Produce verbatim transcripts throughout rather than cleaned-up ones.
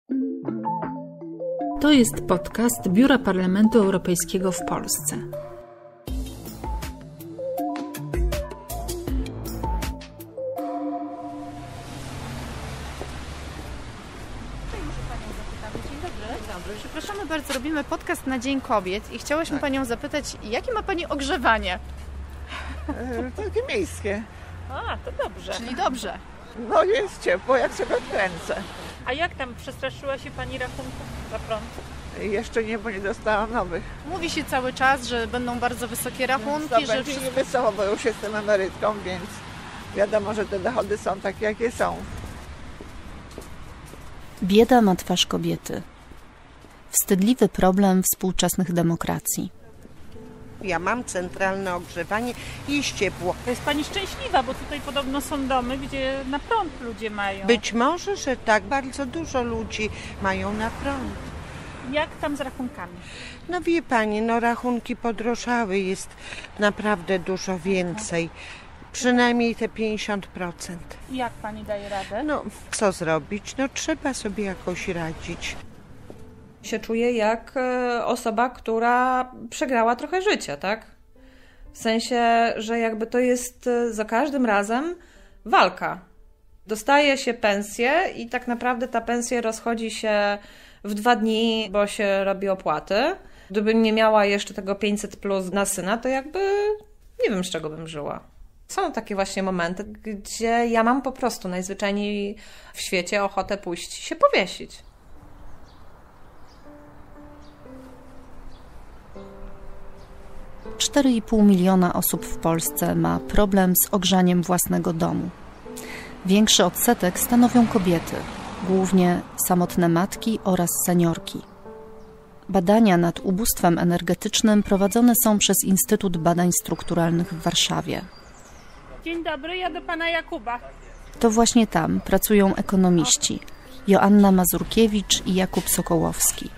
To jest podcast Biura Parlamentu Europejskiego w Polsce. Przepraszamy bardzo, robimy podcast na Dzień Kobiet i chciałyśmy tak. Panią zapytać, jakie ma Pani ogrzewanie? E, takie miejskie. A, to dobrze. Czyli dobrze. No jest ciepło, jak sobie kręcę. A jak tam, przestraszyła się Pani rachunków za prąd? Jeszcze nie, bo nie dostałam nowych. Mówi się cały czas, że będą bardzo wysokie rachunki. No, to że będzie wszystko... nie wesoło, bo już jestem emerytką, więc wiadomo, że te dochody są takie, jakie są. Bieda ma twarz kobiety. Wstydliwy problem współczesnych demokracji. Ja mam centralne ogrzewanie i jest ciepło. To jest Pani szczęśliwa, bo tutaj podobno są domy, gdzie na prąd ludzie mają. Być może, że tak, bardzo dużo ludzi mają na prąd. Jak tam z rachunkami? No wie Pani, no rachunki podrożały, jest naprawdę dużo więcej. Przynajmniej te pięćdziesiąt procent. Jak Pani daje radę? No, co zrobić? No trzeba sobie jakoś radzić. Się czuję jak osoba, która przegrała trochę życia, tak? W sensie, że jakby to jest za każdym razem walka. Dostaje się pensję i tak naprawdę ta pensja rozchodzi się w dwa dni, bo się robi opłaty. Gdybym nie miała jeszcze tego pięćset plus na syna, to jakby nie wiem, z czego bym żyła. Są takie właśnie momenty, gdzie ja mam po prostu najzwyczajniej w świecie ochotę pójść się powiesić. cztery i pół miliona osób w Polsce ma problem z ogrzaniem własnego domu. Większy odsetek stanowią kobiety, głównie samotne matki oraz seniorki. Badania nad ubóstwem energetycznym prowadzone są przez Instytut Badań Strukturalnych w Warszawie. Dzień dobry, ja do Pana Jakuba. To właśnie tam pracują ekonomiści Joanna Mazurkiewicz i Jakub Sokołowski.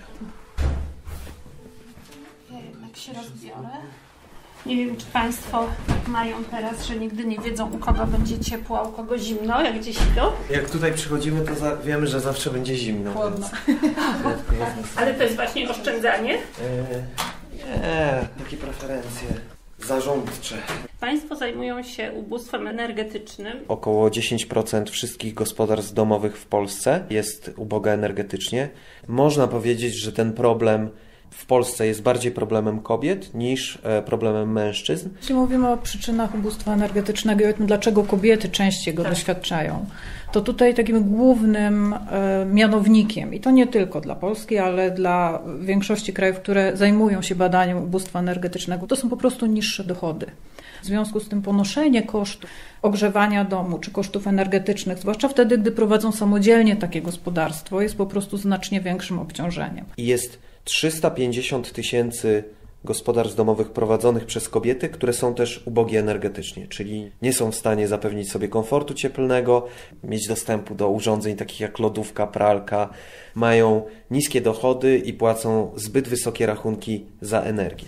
Ja jednak się rozbiorę. Nie wiem, czy Państwo mają teraz, że nigdy nie wiedzą, u kogo będzie ciepło, a u kogo zimno, jak gdzieś idą. Jak tutaj przychodzimy, to za, wiemy, że zawsze będzie zimno. Chłodno. Ale to jest właśnie oszczędzanie? Eee, nie, takie preferencje zarządcze. Państwo zajmują się ubóstwem energetycznym. Około dziesięć procent wszystkich gospodarstw domowych w Polsce jest uboga energetycznie. Można powiedzieć, że ten problem w Polsce jest bardziej problemem kobiet niż problemem mężczyzn. Jeśli mówimy o przyczynach ubóstwa energetycznego i o tym, dlaczego kobiety częściej go tak. doświadczają, to tutaj takim głównym e, mianownikiem, i to nie tylko dla Polski, ale dla większości krajów, które zajmują się badaniem ubóstwa energetycznego, to są po prostu niższe dochody. W związku z tym ponoszenie kosztów ogrzewania domu czy kosztów energetycznych, zwłaszcza wtedy, gdy prowadzą samodzielnie takie gospodarstwo, jest po prostu znacznie większym obciążeniem. I jest trzysta pięćdziesiąt tysięcy gospodarstw domowych prowadzonych przez kobiety, które są też ubogie energetycznie, czyli nie są w stanie zapewnić sobie komfortu cieplnego, mieć dostępu do urządzeń takich jak lodówka, pralka, mają niskie dochody i płacą zbyt wysokie rachunki za energię.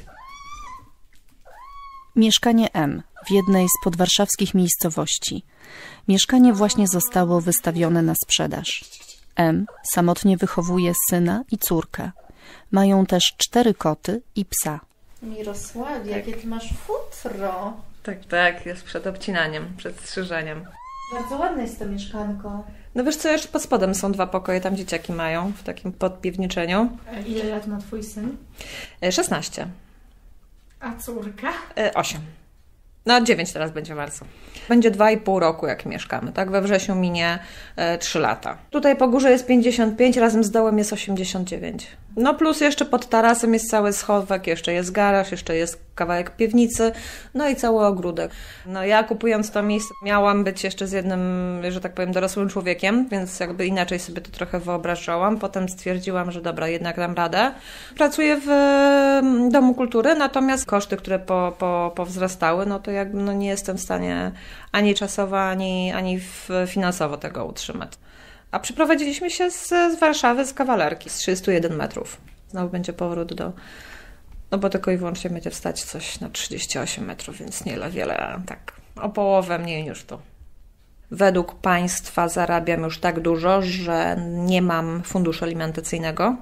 Mieszkanie M w jednej z podwarszawskich miejscowości. Mieszkanie właśnie zostało wystawione na sprzedaż. M samotnie wychowuje syna i córkę. Mają też cztery koty i psa. Mirosławie, jakie ty masz futro. Tak, tak, jest przed obcinaniem, przed strzyżeniem. Bardzo ładne jest to mieszkanko. No wiesz co, jeszcze pod spodem są dwa pokoje, tam dzieciaki mają, w takim podpiwniczeniu. Ile lat ma twój syn? szesnaście. A córka? osiem. No dziewięć teraz będzie w marcu. Będzie dwa i pół roku, jak mieszkamy, tak? We wrześniu minie e, trzy lata. Tutaj po górze jest pięćdziesiąt pięć, razem z dołem jest osiemdziesiąt dziewięć. No plus jeszcze pod tarasem jest cały schowek, jeszcze jest garaż, jeszcze jest kawałek piwnicy, no i cały ogródek. No ja kupując to miejsce miałam być jeszcze z jednym, że tak powiem, dorosłym człowiekiem, więc jakby inaczej sobie to trochę wyobrażałam. Potem stwierdziłam, że dobra, jednak dam radę. Pracuję w Domu Kultury, natomiast koszty, które po, po, powzrastały, no to jakby no nie jestem w stanie ani czasowo, ani, ani finansowo tego utrzymać. A przyprowadziliśmy się z, z Warszawy, z Kawalerki, z trzydziestu jeden metrów. Znowu będzie powrót do... No bo tylko i wyłącznie będzie wstać coś na trzydzieści osiem metrów, więc nie wiele, tak o połowę mniej niż tu. Według państwa zarabiam już tak dużo, że nie mam funduszu alimentacyjnego.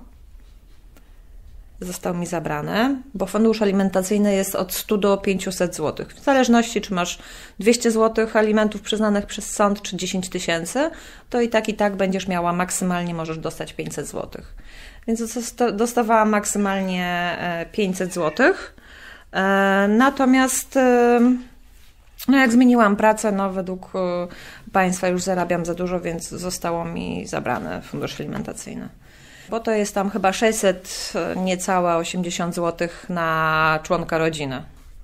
Został mi zabrany, bo fundusz alimentacyjny jest od stu do pięciuset złotych. W zależności, czy masz dwieście złotych alimentów przyznanych przez sąd, czy dziesięć tysięcy, to i tak, i tak będziesz miała maksymalnie, możesz dostać pięćset złotych. Więc dostawałam maksymalnie pięćset złotych. Natomiast no jak zmieniłam pracę, no według państwa już zarabiam za dużo, więc zostało mi zabrane fundusz alimentacyjny. Bo to jest tam chyba sześćset, niecałe osiemdziesiąt złotych na członka rodziny.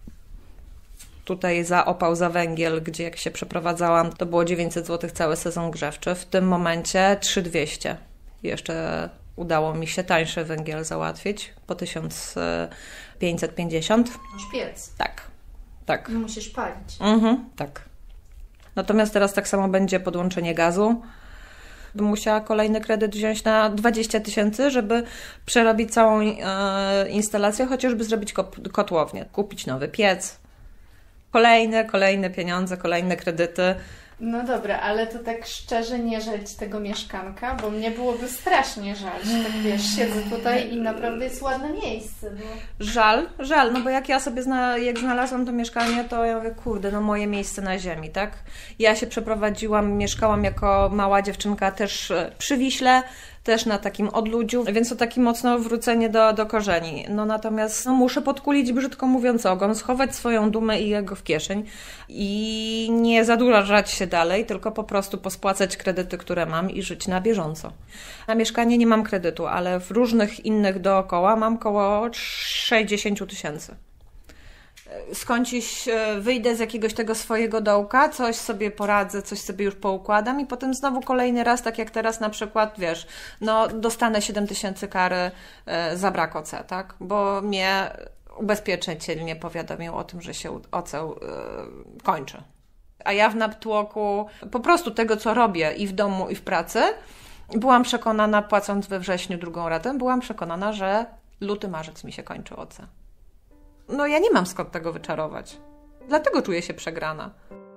Tutaj za opał, za węgiel, gdzie jak się przeprowadzałam, to było dziewięćset złotych cały sezon grzewczy. W tym momencie trzy tysiące dwieście. Jeszcze udało mi się tańszy węgiel załatwić po tysiąc pięćset pięćdziesiąt. Masz piec. Tak, tak. I musisz palić. Mhm, tak. Natomiast teraz tak samo będzie podłączenie gazu. Bym musiała kolejny kredyt wziąć na dwadzieścia tysięcy, żeby przerobić całą e, instalację, chociażby zrobić kotłownię, kupić nowy piec. Kolejne, kolejne pieniądze, kolejne kredyty. No dobra, ale to tak szczerze nie żalić tego mieszkanka, bo mnie byłoby strasznie żal, że tak wiesz, siedzę tutaj i naprawdę jest ładne miejsce. Bo... Żal, żal, no bo jak ja sobie, zna, jak znalazłam to mieszkanie, to ja mówię, kurde, no moje miejsce na ziemi, tak? Ja się przeprowadziłam, mieszkałam jako mała dziewczynka też przy Wiśle, też na takim odludziu, więc to takie mocno wrócenie do, do korzeni. No natomiast no, muszę podkulić, brzydko mówiąc, ogon, schować swoją dumę i jego w kieszeń i nie zadłużać się dalej, tylko po prostu pospłacać kredyty, które mam i żyć na bieżąco. Na mieszkanie nie mam kredytu, ale w różnych innych dookoła mam około sześćdziesiąt tysięcy. Skądś wyjdę z jakiegoś tego swojego dołka, coś sobie poradzę, coś sobie już poukładam i potem znowu kolejny raz, tak jak teraz na przykład, wiesz, no dostanę siedem tysięcy kary za brak O C, tak? Bo mnie ubezpieczyciel nie powiadomił o tym, że się O C yy, kończy. A ja w natłoku po prostu tego, co robię i w domu, i w pracy, byłam przekonana, płacąc we wrześniu drugą ratę, byłam przekonana, że luty, marzec mi się kończy O C. No ja nie mam skąd tego wyczarować. Dlatego czuję się przegrana.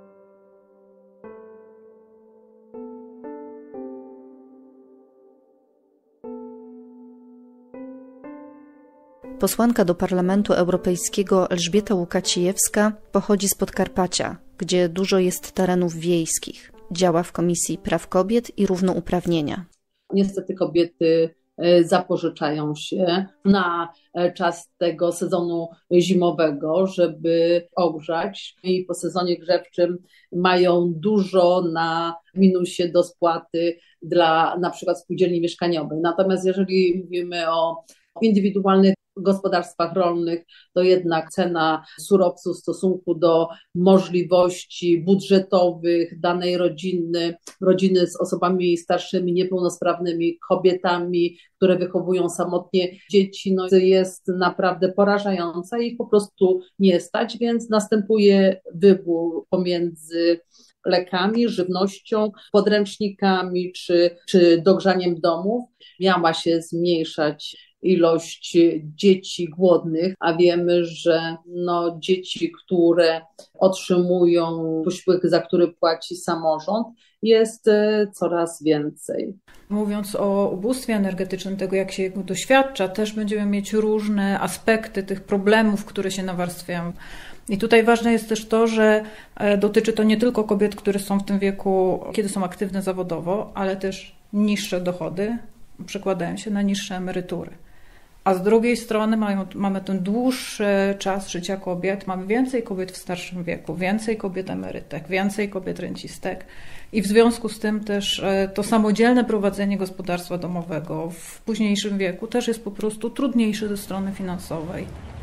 Posłanka do Parlamentu Europejskiego Elżbieta Łukacijewska pochodzi z Podkarpacia, gdzie dużo jest terenów wiejskich. Działa w Komisji Praw Kobiet i Równouprawnienia. Niestety kobiety zapożyczają się na czas tego sezonu zimowego, żeby ogrzać i po sezonie grzewczym mają dużo na minusie do spłaty dla na przykład spółdzielni mieszkaniowej. Natomiast jeżeli mówimy o indywidualnych gospodarstwach rolnych, to jednak cena surowców w stosunku do możliwości budżetowych danej rodziny, rodziny z osobami starszymi, niepełnosprawnymi, kobietami, które wychowują samotnie dzieci, no jest naprawdę porażająca i ich po prostu nie stać, więc następuje wybór pomiędzy lekami, żywnością, podręcznikami czy, czy dogrzaniem domów. Miała się zmniejszać ilość dzieci głodnych, a wiemy, że no, dzieci, które otrzymują posiłek, za który płaci samorząd, jest coraz więcej. Mówiąc o ubóstwie energetycznym, tego jak się jego doświadcza, też będziemy mieć różne aspekty tych problemów, które się nawarstwiają. I tutaj ważne jest też to, że dotyczy to nie tylko kobiet, które są w tym wieku, kiedy są aktywne zawodowo, ale też niższe dochody przekładają się na niższe emerytury. A z drugiej strony mają, mamy ten dłuższy czas życia kobiet, mamy więcej kobiet w starszym wieku, więcej kobiet emerytek, więcej kobiet rencistek i w związku z tym też to samodzielne prowadzenie gospodarstwa domowego w późniejszym wieku też jest po prostu trudniejsze ze strony finansowej.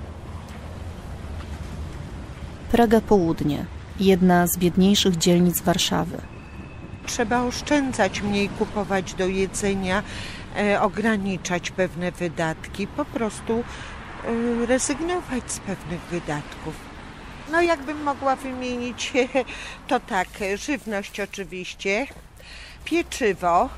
Praga Południe, jedna z biedniejszych dzielnic Warszawy. Trzeba oszczędzać, mniej kupować do jedzenia, e, ograniczać pewne wydatki, po prostu e, rezygnować z pewnych wydatków. No jakbym mogła wymienić, to tak, żywność oczywiście, pieczywo,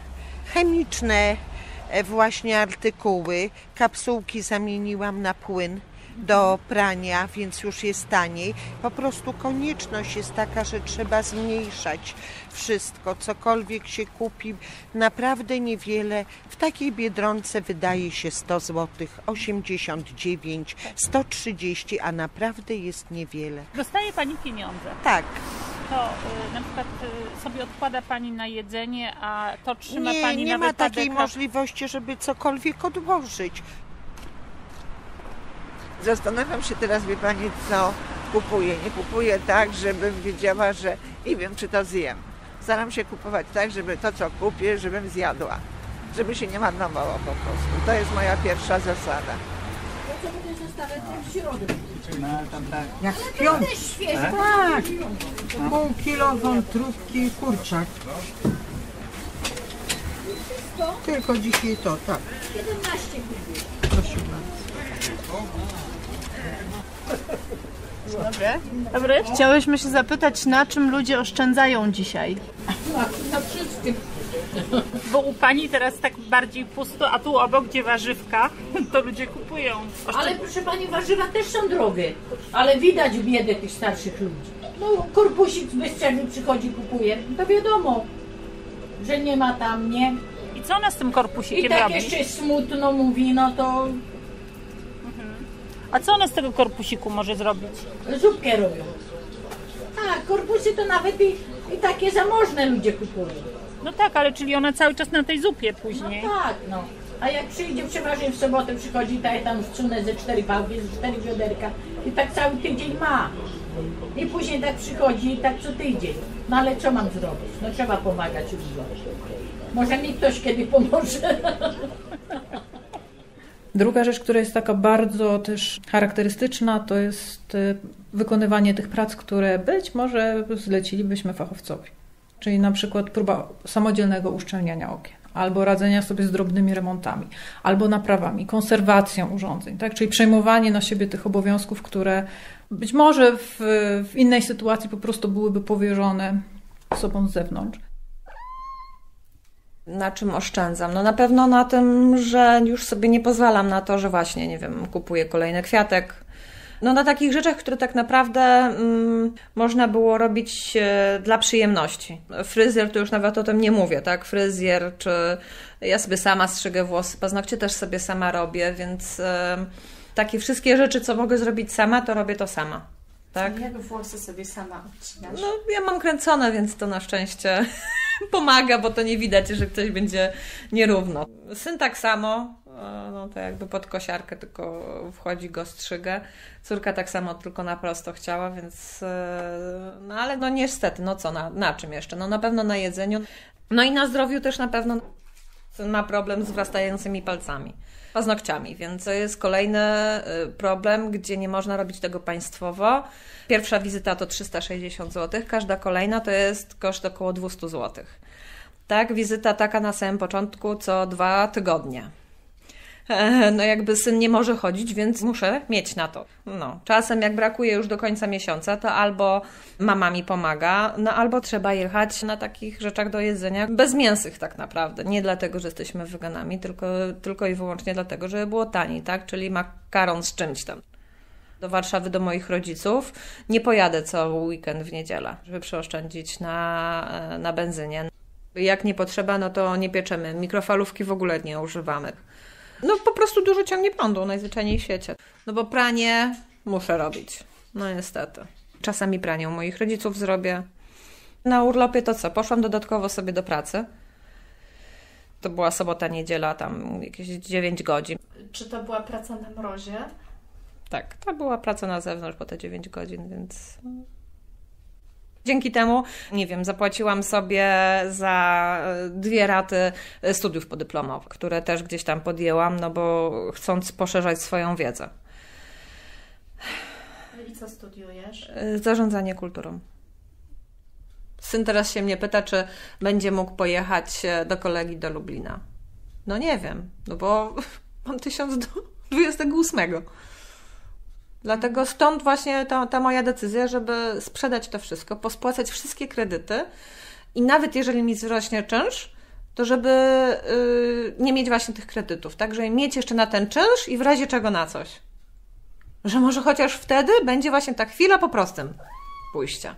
chemiczne właśnie artykuły, kapsułki zamieniłam na płyn, do prania, więc już jest taniej. Po prostu konieczność jest taka, że trzeba zmniejszać wszystko, cokolwiek się kupi, naprawdę niewiele. W takiej Biedronce wydaje się sto złotych, osiemdziesiąt dziewięć, sto trzydzieści, a naprawdę jest niewiele. Dostaje Pani pieniądze? Tak. To y, na przykład y, sobie odkłada Pani na jedzenie, a to trzyma nie, Pani nie na ma wypadek... takiej możliwości, żeby cokolwiek odłożyć. Zastanawiam się teraz, wie Pani, co kupuję. Nie kupuję tak, żebym wiedziała, że nie wiem, czy to zjem. Staram się kupować tak, żeby to, co kupię, żebym zjadła. Żeby się nie marnowało po prostu. To jest moja pierwsza zasada. Jak w piątek. Tak. Pół kilo wątróbki i kurczak. Tylko dzisiaj to, tak. siedemnaście. Proszę bardzo. Dobry. Dobry. Chciałyśmy się zapytać, na czym ludzie oszczędzają dzisiaj? Na wszystkim. Bo u Pani teraz tak bardziej pusto, a tu obok, gdzie warzywka, to ludzie kupują. Ale proszę Pani, warzywa też są drogie. Ale widać biedę tych starszych ludzi. No korpusik z Bystrzyny przychodzi, kupuje. To wiadomo, że nie ma tam, nie? I co ona z tym korpusikiem I tak robi? jeszcze smutno mówi, no to... A co ona z tego korpusiku może zrobić? Zupkę robią. Tak, korpusy to nawet i, i takie zamożne ludzie kupują. No tak, ale czyli ona cały czas na tej zupie później. No tak, no. A jak przyjdzie przeważnie w sobotę, przychodzi tak tam wstrunę ze cztery pałki, ze cztery wiaderka i tak cały tydzień ma. I później tak przychodzi i tak co tydzień. No ale co mam zrobić? No trzeba pomagać ludziom. Może mi ktoś kiedy pomoże. Druga rzecz, która jest taka bardzo też charakterystyczna, to jest wykonywanie tych prac, które być może zlecilibyśmy fachowcowi. Czyli na przykład próba samodzielnego uszczelniania okien, albo radzenia sobie z drobnymi remontami, albo naprawami, konserwacją urządzeń, tak? Czyli przejmowanie na siebie tych obowiązków, które być może w, w innej sytuacji po prostu byłyby powierzone osobom z zewnątrz. Na czym oszczędzam? No na pewno na tym, że już sobie nie pozwalam na to, że właśnie, nie wiem, kupuję kolejny kwiatek. No na takich rzeczach, które tak naprawdę mm, można było robić e, dla przyjemności. Fryzjer, to już nawet o tym nie mówię, tak? Fryzjer, czy ja sobie sama strzygę włosy, paznokcie też sobie sama robię, więc e, takie wszystkie rzeczy, co mogę zrobić sama, to robię to sama. Tak? Jak włosy sobie sama odcinasz? No ja mam kręcone, więc to na szczęście pomaga, bo to nie widać, że ktoś będzie nierówno. Syn tak samo, no to jakby pod kosiarkę tylko wchodzi, go strzygę. Córka tak samo, tylko na prosto chciała, więc no ale no niestety, no co, na, na czym jeszcze? No na pewno na jedzeniu, no i na zdrowiu też na pewno ma problem z wrastającymi palcami, paznokciami, więc to jest kolejny problem, gdzie nie można robić tego państwowo. Pierwsza wizyta to trzysta sześćdziesiąt złotych, każda kolejna to jest koszt około dwieście złotych. Tak, wizyta taka na samym początku co dwa tygodnie. No jakby syn nie może chodzić, więc muszę mieć na to. No, czasem jak brakuje już do końca miesiąca, to albo mama mi pomaga, no albo trzeba jechać na takich rzeczach do jedzenia bezmięsnych tak naprawdę. Nie dlatego, że jesteśmy weganami, tylko, tylko i wyłącznie dlatego, żeby było taniej, tak? Czyli makaron z czymś tam. Do Warszawy, do moich rodziców nie pojadę cały weekend w niedzielę, żeby przeoszczędzić na, na benzynie. Jak nie potrzeba, no to nie pieczemy. Mikrofalówki w ogóle nie używamy. No po prostu dużo ciągnie prądu najzwyczajniej w świecie. No bo pranie muszę robić. No niestety. Czasami pranie u moich rodziców zrobię. Na urlopie to co? Poszłam dodatkowo sobie do pracy. To była sobota, niedziela, tam jakieś dziewięć godzin. Czy to była praca na mrozie? Tak, to była praca na zewnątrz po te dziewięć godzin, więc... Dzięki temu, nie wiem, zapłaciłam sobie za dwie raty studiów podyplomowych, które też gdzieś tam podjęłam, no bo chcąc poszerzać swoją wiedzę. I co studiujesz? Zarządzanie kulturą. Syn teraz się mnie pyta, czy będzie mógł pojechać do kolegi do Lublina. No nie wiem, no bo mam tysiąc do dwudziestego ósmego. Dlatego stąd właśnie ta, ta moja decyzja, żeby sprzedać to wszystko, pospłacać wszystkie kredyty i nawet jeżeli mi wzrośnie czynsz, to żeby yy, nie mieć właśnie tych kredytów, tak? Żeby mieć jeszcze na ten czynsz i w razie czego na coś. Że może chociaż wtedy będzie właśnie ta chwila po prostym pójścia.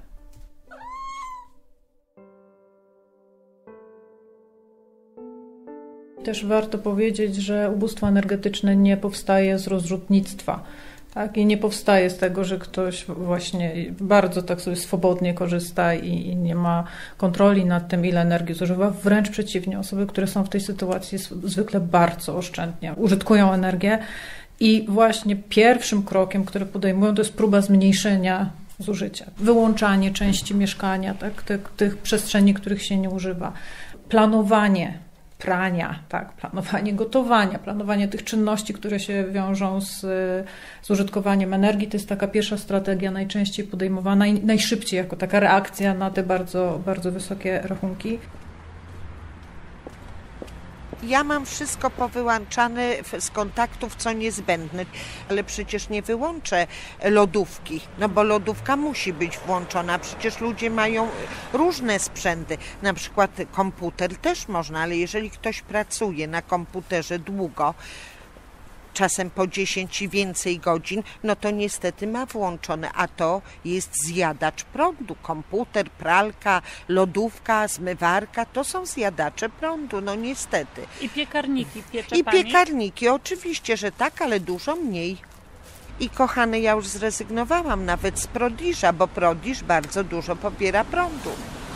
Też warto powiedzieć, że ubóstwo energetyczne nie powstaje z rozrzutnictwa. Tak? I nie powstaje z tego, że ktoś właśnie bardzo tak sobie swobodnie korzysta i, i nie ma kontroli nad tym, ile energii zużywa. Wręcz przeciwnie, osoby, które są w tej sytuacji zwykle bardzo oszczędnie użytkują energię i właśnie pierwszym krokiem, który podejmują, to jest próba zmniejszenia zużycia. Wyłączanie części mieszkania, tak? tych, tych przestrzeni, których się nie używa. Planowanie prania, tak, planowanie gotowania, planowanie tych czynności, które się wiążą z, z użytkowaniem energii, to jest taka pierwsza strategia najczęściej podejmowana i najszybciej jako taka reakcja na te bardzo, bardzo wysokie rachunki. Ja mam wszystko powyłączane z kontaktów, co niezbędne, ale przecież nie wyłączę lodówki, no bo lodówka musi być włączona, przecież ludzie mają różne sprzęty, na przykład komputer też można, ale jeżeli ktoś pracuje na komputerze długo, czasem po dziesięć i więcej godzin, no to niestety ma włączone, a to jest zjadacz prądu. Komputer, pralka, lodówka, zmywarka, to są zjadacze prądu, no niestety. I piekarniki piecze I pani? piekarniki, oczywiście, że tak, ale dużo mniej. I kochany, ja już zrezygnowałam nawet z Prodiża, bo Prodiż bardzo dużo pobiera prądu.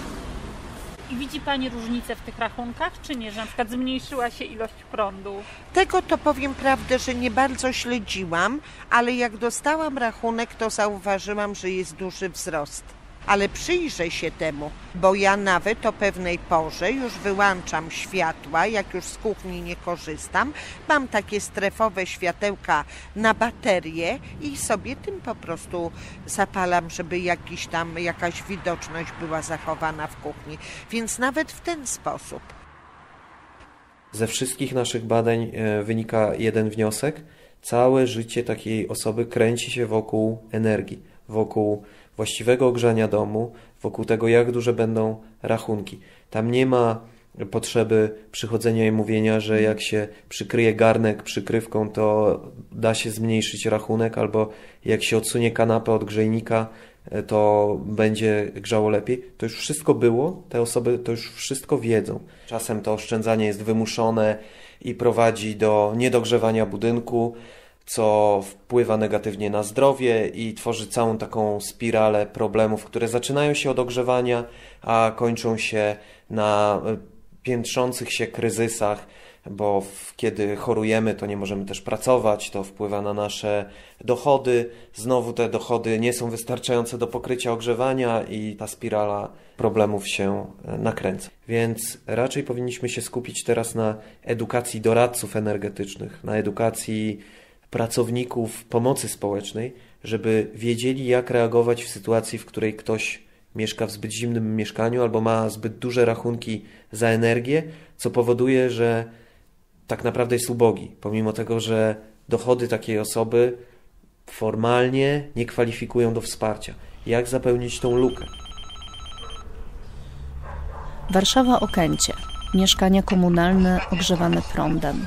I widzi pani różnicę w tych rachunkach, czy nie, że na przykład zmniejszyła się ilość prądu? Tego to powiem prawdę, że nie bardzo śledziłam, ale jak dostałam rachunek, to zauważyłam, że jest duży wzrost. Ale przyjrzę się temu, bo ja nawet o pewnej porze już wyłączam światła, jak już z kuchni nie korzystam. Mam takie strefowe światełka na baterię i sobie tym po prostu zapalam, żeby jakiś tam, jakaś widoczność była zachowana w kuchni. Więc nawet w ten sposób. Ze wszystkich naszych badań wynika jeden wniosek. Całe życie takiej osoby kręci się wokół energii, wokół właściwego ogrzania domu, wokół tego, jak duże będą rachunki. Tam nie ma potrzeby przychodzenia i mówienia, że jak się przykryje garnek przykrywką, to da się zmniejszyć rachunek, albo jak się odsunie kanapę od grzejnika, to będzie grzało lepiej. To już wszystko było, te osoby to już wszystko wiedzą. Czasem to oszczędzanie jest wymuszone i prowadzi do niedogrzewania budynku, co wpływa negatywnie na zdrowie i tworzy całą taką spiralę problemów, które zaczynają się od ogrzewania, a kończą się na piętrzących się kryzysach, bo kiedy chorujemy, to nie możemy też pracować, to wpływa na nasze dochody. Znowu te dochody nie są wystarczające do pokrycia ogrzewania i ta spirala problemów się nakręca. Więc raczej powinniśmy się skupić teraz na edukacji doradców energetycznych, na edukacji pracowników pomocy społecznej, żeby wiedzieli, jak reagować w sytuacji, w której ktoś mieszka w zbyt zimnym mieszkaniu albo ma zbyt duże rachunki za energię, co powoduje, że tak naprawdę jest ubogi, pomimo tego, że dochody takiej osoby formalnie nie kwalifikują do wsparcia. Jak zapełnić tą lukę? Warszawa Okęcie. Mieszkania komunalne ogrzewane prądem.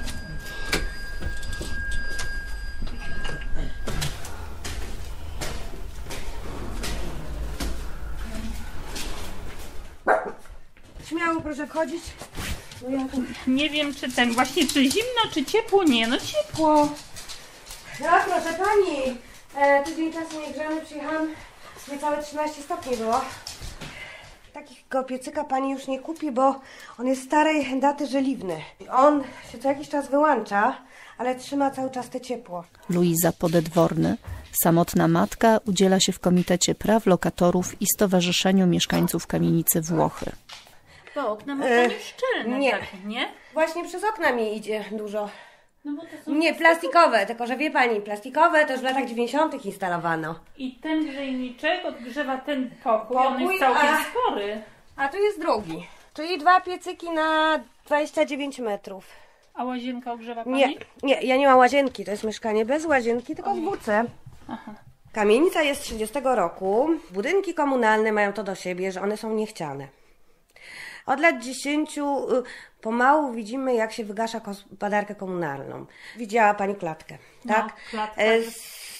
Śmiało proszę wchodzić. No ja tu... Nie wiem, czy ten właśnie, czy zimno, czy ciepło? Nie, no ciepło. No proszę pani, e, tydzień czasu nie grzany, przyjechałam, niecałe trzynaście stopni było. Takiego piecyka pani już nie kupi, bo on jest starej daty żeliwny. On się co jakiś czas wyłącza, ale trzyma cały czas te ciepło. Luiza Podedworny, samotna matka, udziela się w Komitecie Praw Lokatorów i Stowarzyszeniu Mieszkańców Kamienicy Włochy. Bo okna ma pani szczelne, nie. Tak, nie? Właśnie przez okna mi idzie dużo. No bo to są nie, plastikowe, tylko że wie pani, plastikowe to już w latach dziewięćdziesiątych instalowano. I ten grzejniczek odgrzewa ten pokój, pokój on jest całkiem a, spory. A tu jest drugi, czyli dwa piecyki na dwadzieścia dziewięć metrów. A łazienka ogrzewa pani? Nie, nie, ja nie mam łazienki, to jest mieszkanie bez łazienki, tylko w buce. Aha. Kamienica jest z trzydziestego roku, budynki komunalne mają to do siebie, że one są niechciane. Od lat dziesięciu pomału widzimy, jak się wygasza gospodarkę komunalną. Widziała pani klatkę, tak? No, klatka. Z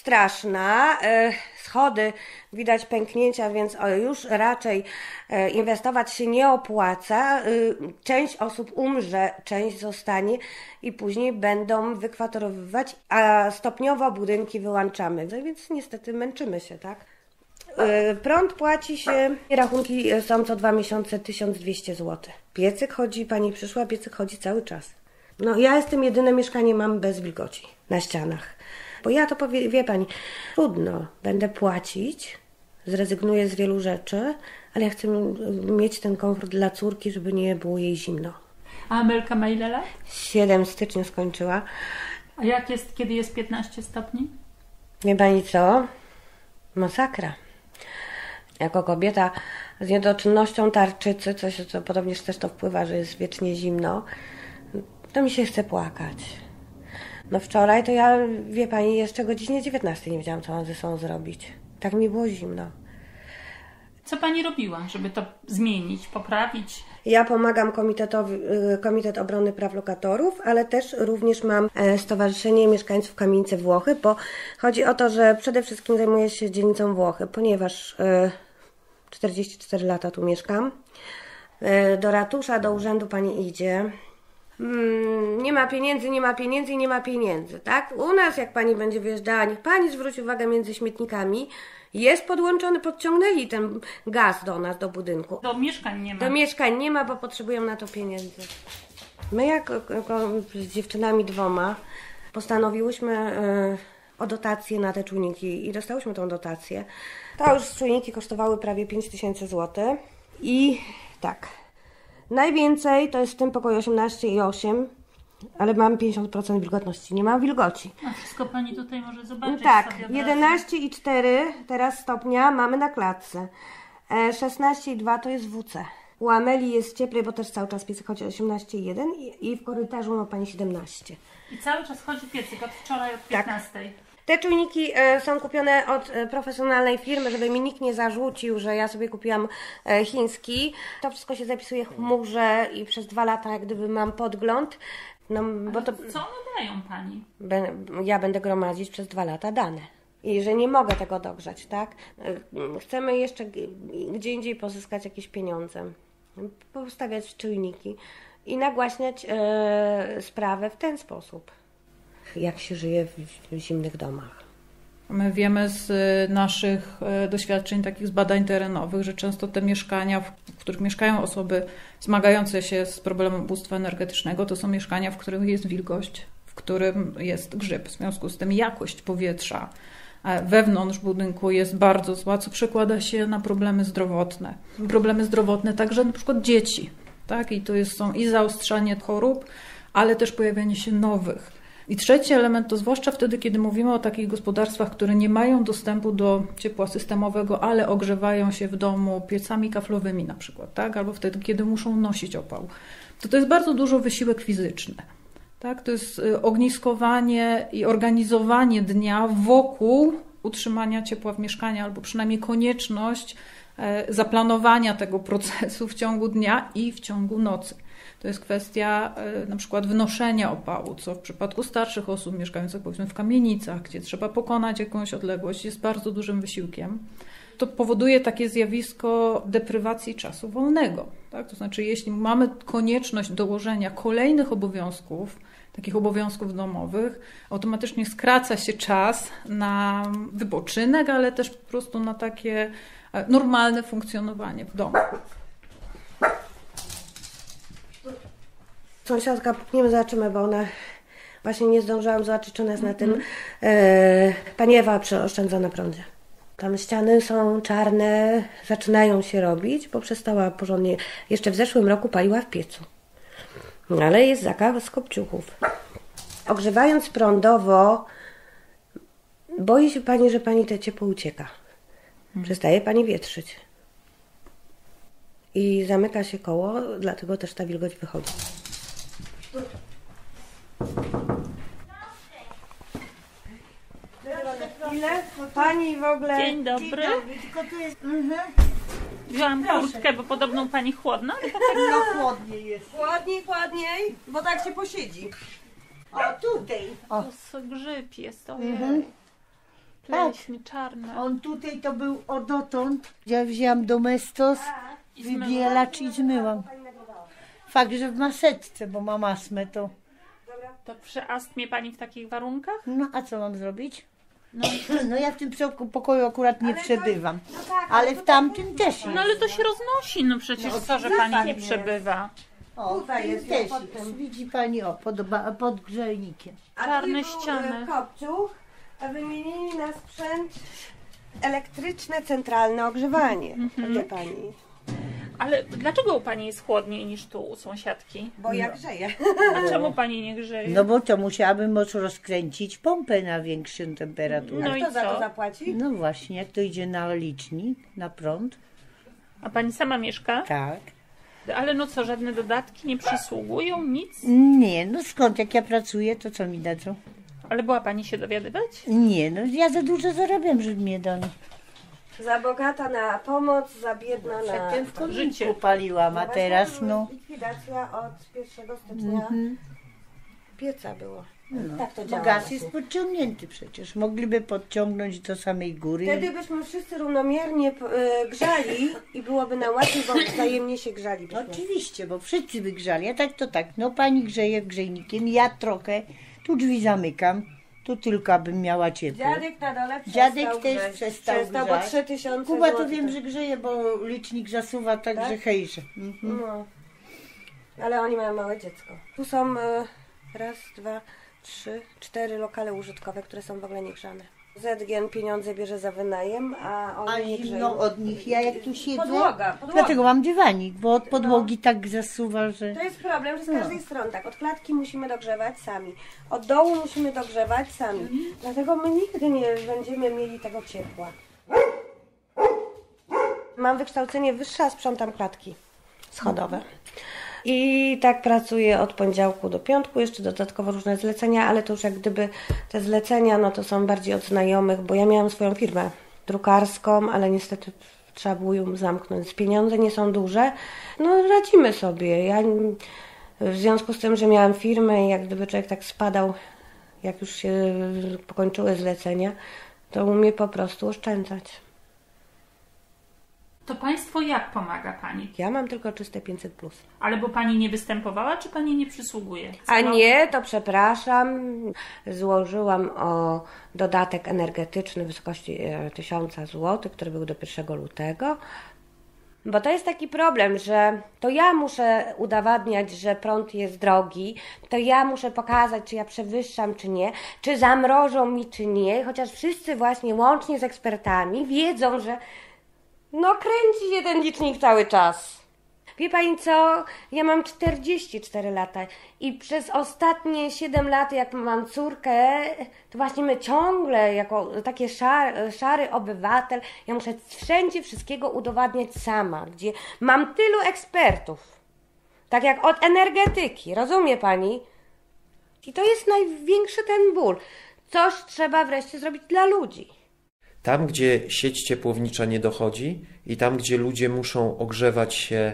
straszna. Schody, widać pęknięcia, więc już raczej inwestować się nie opłaca. Część osób umrze, część zostanie i później będą wykwaterowywać, a stopniowo budynki wyłączamy. Więc niestety męczymy się, tak? Prąd płaci się, rachunki są co dwa miesiące tysiąc dwieście złotych. Piecyk chodzi, pani przyszła, piecyk chodzi cały czas. No ja jestem jedyne mieszkanie mam bez wilgoci na ścianach. Bo ja to powie, wie pani, trudno, będę płacić, zrezygnuję z wielu rzeczy, ale ja chcę mieć ten komfort dla córki, żeby nie było jej zimno. A Amelka ma ile lat? siedem w styczniu skończyła. A jak jest, kiedy jest piętnaście stopni? Wie pani co? Masakra. Jako kobieta z niedoczynnością tarczycy, coś co podobnież też to wpływa, że jest wiecznie zimno, to mi się chce płakać. No wczoraj to ja, wie pani, jeszcze godzinie dziewiętnastej nie wiedziałam, co mam ze sobą zrobić. Tak mi było zimno. Co pani robiła, żeby to zmienić, poprawić? Ja pomagam komitetowi, Komitet Obrony Praw Lokatorów, ale też również mam Stowarzyszenie Mieszkańców Kamienicy Włochy, bo chodzi o to, że przede wszystkim zajmuję się dzielnicą Włochy, ponieważ czterdzieści cztery lata tu mieszkam. Do ratusza, do urzędu pani idzie. Nie ma pieniędzy, nie ma pieniędzy i nie ma pieniędzy, tak? U nas, jak pani będzie wyjeżdżała, niech pani zwróci uwagę, między śmietnikami jest podłączony, podciągnęli ten gaz do nas, do budynku. Do mieszkań nie ma. Do mieszkań nie ma, bo potrzebują na to pieniędzy. My jako, jako z dziewczynami dwoma postanowiłyśmy y, o dotację na te czujniki i dostałyśmy tą dotację. To już czujniki kosztowały prawie pięć tysięcy złotych i tak, najwięcej to jest w tym pokoju osiemnaście i osiem, ale mam pięćdziesiąt procent wilgotności, nie ma wilgoci. A wszystko pani tutaj może zobaczyć. Tak, sobie jedenaście i cztery teraz stopnia mamy na klatce. szesnaście i dwa to jest W C. U Ameli jest cieplej, bo też cały czas piecyk chodzi osiemnaście i jeden i w korytarzu ma pani siedemnaście. I cały czas chodzi piecyk od wczoraj, od piętnastej. Tak. Te czujniki są kupione od profesjonalnej firmy, żeby mi nikt nie zarzucił, że ja sobie kupiłam chiński. To wszystko się zapisuje w chmurze i przez dwa lata jak gdyby mam podgląd. No, bo to, co one dają pani? Ja będę gromadzić przez dwa lata dane. I że nie mogę tego dogrzać, tak? Chcemy jeszcze gdzie indziej pozyskać jakieś pieniądze. Postawiać czujniki i nagłaśniać e, sprawę w ten sposób. Jak się żyje w, w zimnych domach. My wiemy z naszych doświadczeń, takich z badań terenowych, że często te mieszkania, w których mieszkają osoby zmagające się z problemem ubóstwa energetycznego, to są mieszkania, w których jest wilgoć, w którym jest grzyb. W związku z tym jakość powietrza wewnątrz budynku jest bardzo zła, co przekłada się na problemy zdrowotne. Problemy zdrowotne także na przykład dzieci. Tak? I to jest, są i zaostrzanie chorób, ale też pojawianie się nowych. I trzeci element to zwłaszcza wtedy, kiedy mówimy o takich gospodarstwach, które nie mają dostępu do ciepła systemowego, ale ogrzewają się w domu piecami kaflowymi na przykład, tak? Albo wtedy, kiedy muszą nosić opał. To to jest bardzo dużo wysiłek fizyczny. Tak? To jest ogniskowanie i organizowanie dnia wokół utrzymania ciepła w mieszkaniu, albo przynajmniej konieczność zaplanowania tego procesu w ciągu dnia i w ciągu nocy. To jest kwestia na przykład wnoszenia opału, co w przypadku starszych osób mieszkających powiedzmy w kamienicach, gdzie trzeba pokonać jakąś odległość, jest bardzo dużym wysiłkiem. To powoduje takie zjawisko deprywacji czasu wolnego. Tak? To znaczy, jeśli mamy konieczność dołożenia kolejnych obowiązków, takich obowiązków domowych, automatycznie skraca się czas na wypoczynek, ale też po prostu na takie normalne funkcjonowanie w domu. Sąsiadka, pukniemy, zobaczymy, bo ona właśnie nie zdążyłam zobaczyć, czy ona jest na tym. E, pani Ewa oszczędza na prądzie. Tam ściany są czarne, zaczynają się robić, bo przestała porządnie, jeszcze w zeszłym roku paliła w piecu. Ale jest zakaz kopciuchów. Ogrzewając prądowo, boi się pani, że pani te ciepło ucieka. Przestaje pani wietrzyć. I zamyka się koło, dlatego też ta wilgoć wychodzi. Ile? Pani w ogóle... Dzień dobry. Dzień dobry, tylko tu jest... Mhm. Wziąłam kurtkę, bo podobną pani chłodna. No chłodniej jest. Chłodniej, chłodniej, bo tak się posiedzi. O, tutaj. O. To grzyb jest, to Mhm. Leśny, czarny. On tutaj to był odotąd. Ja wzięłam domestos, wybielacz i zmyłam. Fakt, że w maseczce, bo mam astmę, to... To przy astmie pani w takich warunkach? No a co mam zrobić? No, no ja w tym pokoju akurat nie przebywam, ale w tamtym też jest. No ale to się roznosi, no przecież No, co, że pani nie przebywa. O, tutaj jest też jest. Widzi pani, o, pod, pod grzejnikiem. Czarne A tu był ściany. kopciuch, a wymienili na sprzęt elektryczne, centralne ogrzewanie. Mhm. Wie pani? Ale dlaczego u pani jest chłodniej niż tu u sąsiadki? Bo ja grzeję. A czemu pani nie grzeje? No bo to musiałabym moc rozkręcić pompę na większą temperaturę. No i Kto za co? to zapłaci? No właśnie, jak to idzie na licznik, na prąd. A pani sama mieszka? Tak. Ale no co, żadne dodatki nie przysługują? Nic? Nie, no skąd, jak ja pracuję, to co mi dadzą? Ale była pani się dowiadywać? Nie, no ja za dużo zarabiam, żeby mnie dali. Za bogata na pomoc, za biedna na Przedtem w kominku życie. paliłam, a teraz no... Likwidacja od pierwszego stycznia Mhm. pieca było. No, Tak to bo działa. gaz jest podciągnięty przecież. Mogliby podciągnąć do samej góry. Wtedy byśmy wszyscy równomiernie y, grzali i byłoby nam łatwiej, bo wzajemnie się grzali. Oczywiście, bo wszyscy wygrzali, a tak to tak. No pani grzeje grzejnikiem, ja trochę, tu drzwi zamykam, tu tylko abym miała ciepło. Dziadek na dole Dziadek przestał też grzać. przestał, Przestał, bo grzać. trzy tysiące Kuba to złotych. wiem, że grzeje, bo licznik zasuwa tak, Tak? że hejże. Mhm. No. Ale oni mają małe dziecko. Tu są y, raz, dwa, trzy, cztery lokale użytkowe, które są w ogóle niegrzane. Z G N pieniądze bierze za wynajem, a A oni nie grzeją. zimno od nich, ja jak tu siedzę, Podłoga, podłoga. dlatego mam dywanik, bo od podłogi tak zasuwa, że... To jest problem, że z No. każdej strony tak. Od klatki musimy dogrzewać sami. Od dołu musimy dogrzewać sami. Mhm. Dlatego my nigdy nie będziemy mieli tego ciepła. Mam wykształcenie wyższe, a sprzątam klatki schodowe. I tak pracuję od poniedziałku do piątku, jeszcze dodatkowo różne zlecenia, ale to już jak gdyby te zlecenia, no to są bardziej od znajomych, bo ja miałam swoją firmę drukarską, ale niestety trzeba było ją zamknąć. Pieniądze nie są duże, no radzimy sobie. Ja w związku z tym, że miałam firmę i jak gdyby człowiek tak spadał, jak już się pokończyły zlecenia, to umie po prostu oszczędzać. To państwo jak pomaga pani? Ja mam tylko czyste pięćset plus. Ale bo pani nie występowała, czy pani nie przysługuje? A nie, to przepraszam. Złożyłam o dodatek energetyczny w wysokości tysiąc złotych, który był do pierwszego lutego. Bo to jest taki problem, że to ja muszę udowadniać, że prąd jest drogi, to ja muszę pokazać, czy ja przewyższam, czy nie, czy zamrożą mi, czy nie, chociaż wszyscy właśnie łącznie z ekspertami wiedzą, że no kręci się ten licznik cały czas. Wie pani co? Ja mam czterdzieści cztery lata i przez ostatnie siedem lat, jak mam córkę, to właśnie my ciągle, jako taki szary, szary obywatel, ja muszę wszędzie wszystkiego udowadniać sama, gdzie mam tylu ekspertów. Tak jak od energetyki, rozumie pani? I to jest największy ten ból. Coś trzeba wreszcie zrobić dla ludzi. Tam, gdzie sieć ciepłownicza nie dochodzi i tam, gdzie ludzie muszą ogrzewać się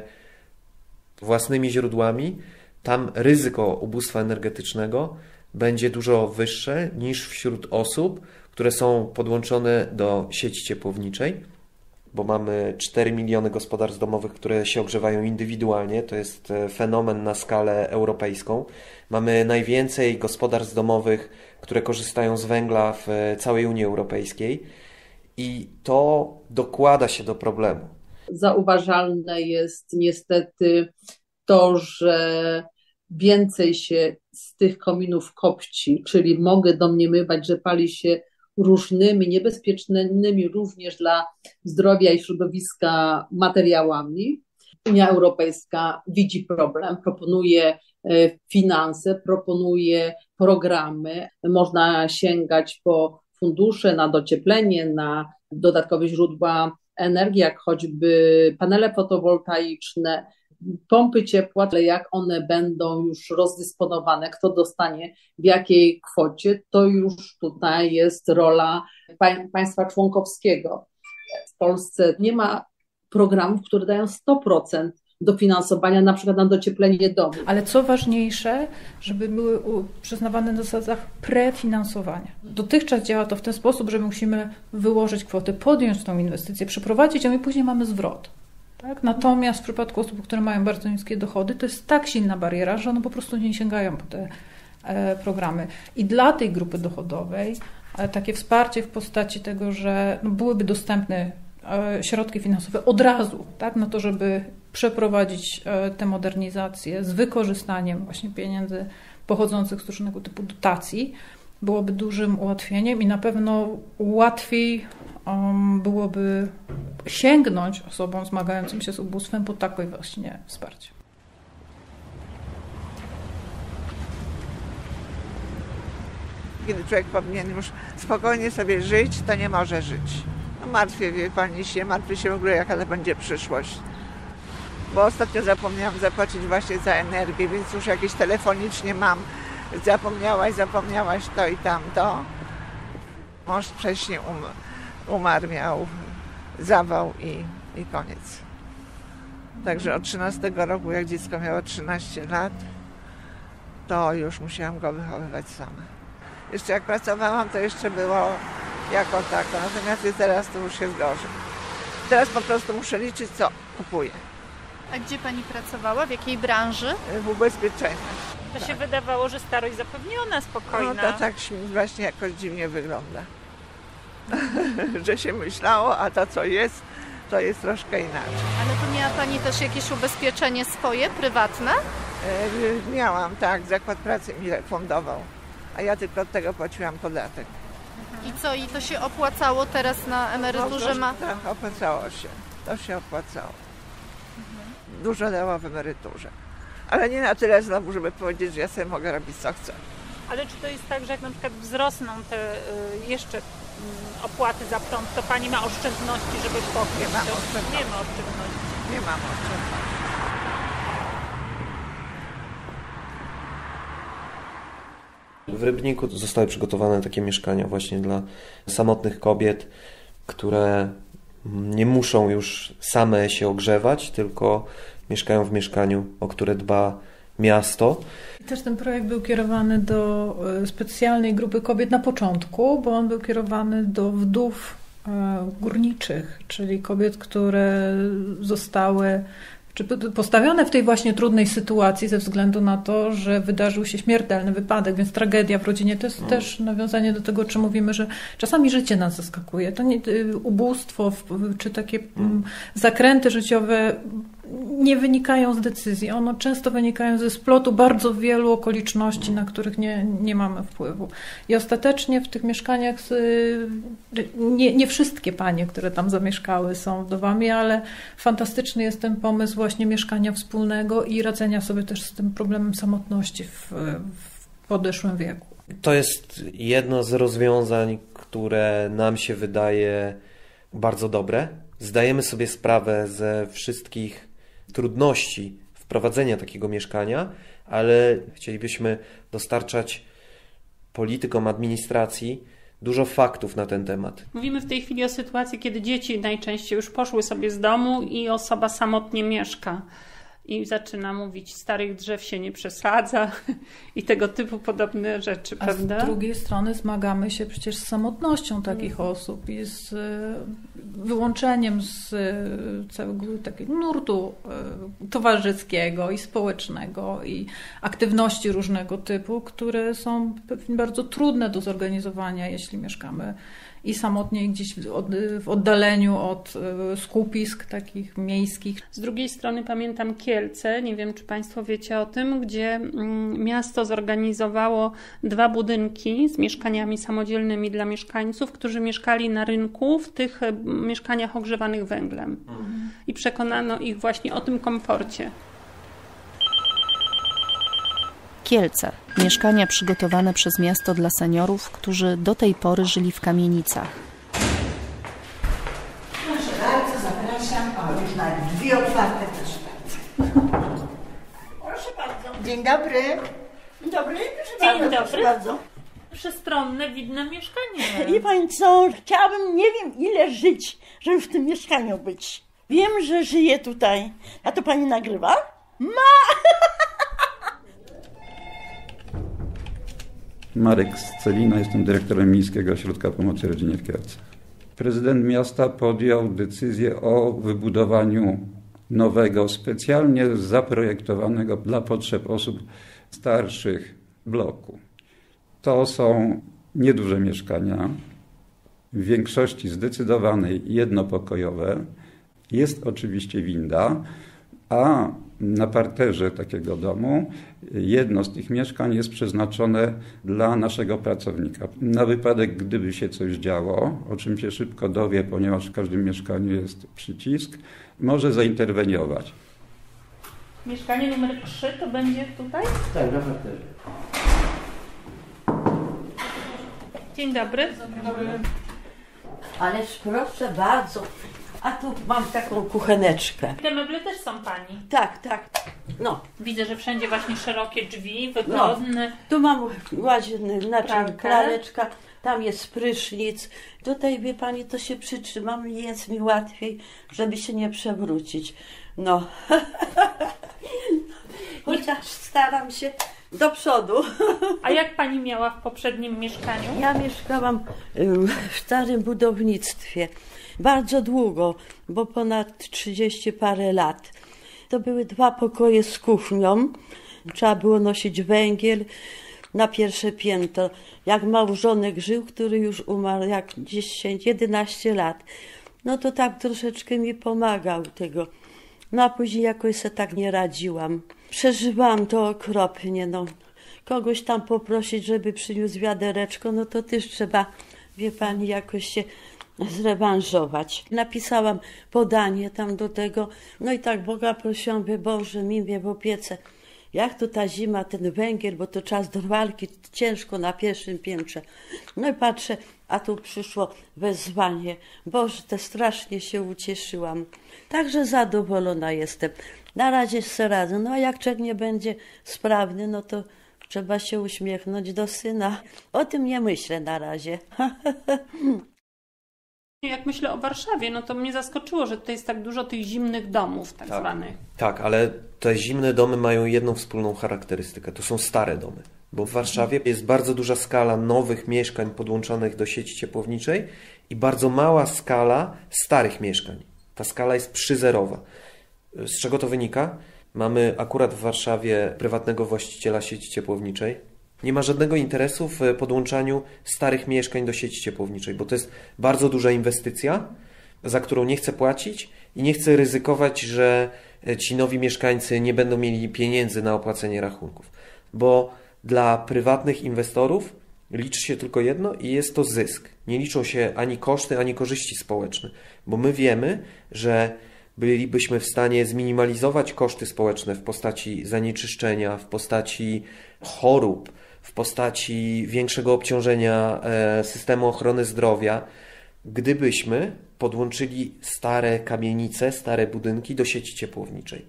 własnymi źródłami, tam ryzyko ubóstwa energetycznego będzie dużo wyższe niż wśród osób, które są podłączone do sieci ciepłowniczej, bo mamy cztery miliony gospodarstw domowych, które się ogrzewają indywidualnie. To jest fenomen na skalę europejską. Mamy najwięcej gospodarstw domowych, które korzystają z węgla w całej Unii Europejskiej i to dokłada się do problemu. Zauważalne jest niestety to, że więcej się z tych kominów kopci, czyli mogę domniemywać, że pali się różnymi niebezpiecznymi również dla zdrowia i środowiska materiałami. Unia Europejska widzi problem, proponuje finanse, proponuje programy. Można sięgać po fundusze na docieplenie, na dodatkowe źródła energii, jak choćby panele fotowoltaiczne, pompy ciepła, ale jak one będą już rozdysponowane, kto dostanie w jakiej kwocie, to już tutaj jest rola państwa członkowskiego. W Polsce nie ma programów, które dają sto procent dofinansowania na przykład na docieplenie domu. Ale co ważniejsze, żeby były przyznawane na zasadach prefinansowania. Dotychczas działa to w ten sposób, że musimy wyłożyć kwotę, podjąć tą inwestycję, przeprowadzić ją i później mamy zwrot. Tak? Natomiast w przypadku osób, które mają bardzo niskie dochody, to jest tak silna bariera, że one po prostu nie sięgają po te e, programy. I dla tej grupy dochodowej e, takie wsparcie w postaci tego, że no, byłyby dostępne e, środki finansowe od razu, tak? Na to, żeby przeprowadzić e, tę modernizację z wykorzystaniem właśnie pieniędzy pochodzących z różnego typu dotacji, byłoby dużym ułatwieniem i na pewno łatwiej um, byłoby sięgnąć osobom zmagającym się z ubóstwem po takie właśnie wsparcie. Kiedy człowiek powinien już spokojnie sobie żyć, to nie może żyć. No martwię, wie pani się, martwię się w ogóle, jaka to będzie przyszłość. Bo ostatnio zapomniałam zapłacić właśnie za energię, więc już jakieś telefonicznie mam. Zapomniałaś, zapomniałaś to i tamto. Mąż wcześniej um, umarł, miał zawał i, i koniec. Także od trzynastego roku, jak dziecko miało trzynaście lat, to już musiałam go wychowywać sama. Jeszcze jak pracowałam, to jeszcze było jako tako, natomiast teraz to już jest gorzej. Teraz po prostu muszę liczyć, co kupuję. A gdzie pani pracowała? W jakiej branży? W ubezpieczeniach. To tak. się wydawało, że starość zapewniona, spokojna. No to tak właśnie jakoś dziwnie wygląda. Że się myślało, a to co jest, to jest troszkę inaczej. Ale to miała pani też jakieś ubezpieczenie swoje, prywatne? E, miałam, tak, Zakład Pracy mi fundował, a ja tylko od tego płaciłam podatek. I co, i to się opłacało teraz na emeryturze? No, ma... Tak, opłacało się, to się opłacało. Dużo dało w emeryturze. Ale nie na tyle znowu, żeby powiedzieć, że ja sobie mogę robić co chcę. Ale czy to jest tak, że jak na przykład wzrosną te y, jeszcze y, opłaty za prąd, to pani ma oszczędności, żeby pokryć? Nie mam to? oszczędności. Nie ma oszczędności. Nie mam oszczędności. W Rybniku zostały przygotowane takie mieszkania właśnie dla samotnych kobiet, które nie muszą już same się ogrzewać, tylko mieszkają w mieszkaniu, o które dba miasto. Też ten projekt był kierowany do specjalnej grupy kobiet na początku, bo on był kierowany do wdów górniczych, czyli kobiet, które zostały czy postawione w tej właśnie trudnej sytuacji ze względu na to, że wydarzył się śmiertelny wypadek, więc tragedia w rodzinie to jest no. też nawiązanie do tego, o czym mówimy, że czasami życie nas zaskakuje. To nie, ubóstwo czy takie no. zakręty życiowe nie wynikają z decyzji. One często wynikają ze splotu bardzo wielu okoliczności, na których nie, nie mamy wpływu. I ostatecznie w tych mieszkaniach nie, nie wszystkie panie, które tam zamieszkały, są wdowami, ale fantastyczny jest ten pomysł właśnie mieszkania wspólnego i radzenia sobie też z tym problemem samotności w, w podeszłym wieku. To jest jedno z rozwiązań, które nam się wydaje bardzo dobre. Zdajemy sobie sprawę ze wszystkich trudności wprowadzenia takiego mieszkania, ale chcielibyśmy dostarczać politykom administracji dużo faktów na ten temat. Mówimy w tej chwili o sytuacji, kiedy dzieci najczęściej już poszły sobie z domu i osoba samotnie mieszka. I zaczyna mówić, starych drzew się nie przesadza i tego typu podobne rzeczy, A prawda? z drugiej strony zmagamy się przecież z samotnością takich mm. osób i z wyłączeniem z całego takiego nurtu towarzyskiego i społecznego i aktywności różnego typu, które są bardzo trudne do zorganizowania, jeśli mieszkamy i samotnie gdzieś w oddaleniu od skupisk takich miejskich. Z drugiej strony pamiętam Kielce, nie wiem czy Państwo wiecie o tym, gdzie miasto zorganizowało dwa budynki z mieszkaniami samodzielnymi dla mieszkańców, którzy mieszkali na rynku w tych mieszkaniach ogrzewanych węglem. Mhm. I przekonano ich właśnie o tym komforcie. Kielce. Mieszkania przygotowane przez miasto dla seniorów, którzy do tej pory żyli w kamienicach. Proszę bardzo, zapraszam. O, już na drzwi otwarte, proszę bardzo. Proszę bardzo. Dzień dobry. Dzień dobry. Dzień bardzo, dobry. Proszę bardzo. Przestronne, widne mieszkanie. Wie Pani co, chciałabym nie wiem ile żyć, żeby w tym mieszkaniu być. Wiem, że żyje tutaj. A to pani nagrywa? Ma! Marek Scelina, jestem dyrektorem Miejskiego Ośrodka Pomocy Rodzinie w Kielcach. Prezydent miasta podjął decyzję o wybudowaniu nowego, specjalnie zaprojektowanego dla potrzeb osób starszych bloku. To są nieduże mieszkania, w większości zdecydowanej jednopokojowe. Jest oczywiście winda, a na parterze takiego domu jedno z tych mieszkań jest przeznaczone dla naszego pracownika. Na wypadek, gdyby się coś działo, o czym się szybko dowie, ponieważ w każdym mieszkaniu jest przycisk, może zainterweniować. Mieszkanie numer trzy to będzie tutaj? Tak, na parterze. Dzień dobry. Dzień dobry. Ależ proszę bardzo. A tu mam taką kucheneczkę. Te meble też są pani. Tak, tak. No. Widzę, że wszędzie właśnie szerokie drzwi, wygodne. No. Tu mam łazienny, znaczy Pralkę. praleczka, tam jest prysznic. Tutaj, wie pani, to się przytrzymam i jest mi łatwiej, żeby się nie przewrócić. No. Chociaż staram się do przodu. A jak pani miała w poprzednim mieszkaniu? Ja mieszkałam w starym budownictwie. Bardzo długo, bo ponad trzydzieści parę lat. To były dwa pokoje z kuchnią. Trzeba było nosić węgiel na pierwsze piętro. Jak małżonek żył, który już umarł jak dziesięć, jedenaście lat, no to tak troszeczkę mi pomagał tego. No a później jakoś sobie tak nie radziłam. Przeżywałam to okropnie, no. Kogoś tam poprosić, żeby przyniósł wiadereczko, no to też trzeba, wie pani, jakoś się zrewanżować. Napisałam podanie tam do tego, no i tak Boga prosiłam, by Boże, mi mnie w opiece. Jak to ta zima, ten węgiel, bo to czas do walki, ciężko na pierwszym piętrze. No i patrzę, a tu przyszło wezwanie. Boże, to strasznie się ucieszyłam. Także zadowolona jestem. Na razie sobie radzę. No a jak człowiek nie będzie sprawny, no to trzeba się uśmiechnąć do syna. O tym nie myślę na razie. Jak myślę o Warszawie, no to mnie zaskoczyło, że tutaj jest tak dużo tych zimnych domów tak, tak zwanych. Tak, ale te zimne domy mają jedną wspólną charakterystykę. To są stare domy. Bo w Warszawie jest bardzo duża skala nowych mieszkań podłączonych do sieci ciepłowniczej i bardzo mała skala starych mieszkań. Ta skala jest przyzerowa. Z czego to wynika? Mamy akurat w Warszawie prywatnego właściciela sieci ciepłowniczej. Nie ma żadnego interesu w podłączaniu starych mieszkań do sieci ciepłowniczej, bo to jest bardzo duża inwestycja, za którą nie chce płacić i nie chce ryzykować, że ci nowi mieszkańcy nie będą mieli pieniędzy na opłacenie rachunków. Bo dla prywatnych inwestorów liczy się tylko jedno i jest to zysk. Nie liczą się ani koszty, ani korzyści społeczne, bo my wiemy, że bylibyśmy w stanie zminimalizować koszty społeczne w postaci zanieczyszczenia, w postaci chorób, w postaci większego obciążenia systemu ochrony zdrowia, gdybyśmy podłączyli stare kamienice, stare budynki do sieci ciepłowniczej.